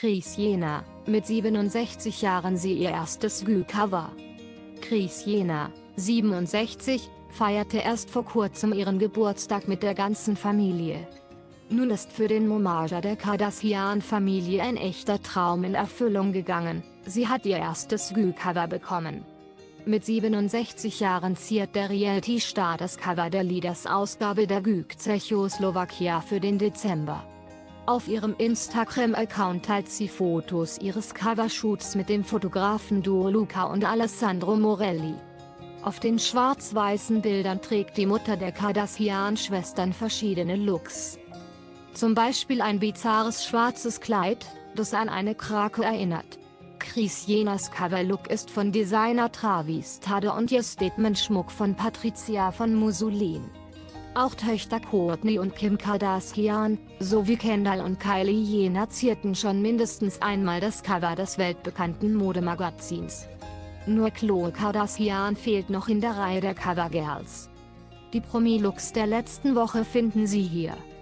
Kris Jenner, mit 67 Jahren sie ihr erstes Gü-Cover. Kris Jenner, 67, feierte erst vor kurzem ihren Geburtstag mit der ganzen Familie. Nun ist für den Momager der Kardashian-Familie ein echter Traum in Erfüllung gegangen, sie hat ihr erstes Gü-Cover bekommen. Mit 67 Jahren ziert der Reality-Star das Cover der Leaders-Ausgabe der GÜK Tschechoslowakei für den Dezember. Auf ihrem Instagram-Account teilt sie Fotos ihres Covershoots mit dem Fotografen-Duo Luca und Alessandro Morelli. Auf den schwarz-weißen Bildern trägt die Mutter der Kardashian-Schwestern verschiedene Looks. Zum Beispiel ein bizarres schwarzes Kleid, das an eine Krake erinnert. Kris Jenners Coverlook ist von Designer Travis Tade und ihr Statement-Schmuck von Patricia von Musulin. Auch Töchter Kourtney und Kim Kardashian, sowie Kendall und Kylie Jenner zierten schon mindestens einmal das Cover des weltbekannten Modemagazins. Nur Khloe Kardashian fehlt noch in der Reihe der Covergirls. Die Promi-Looks der letzten Woche finden Sie hier.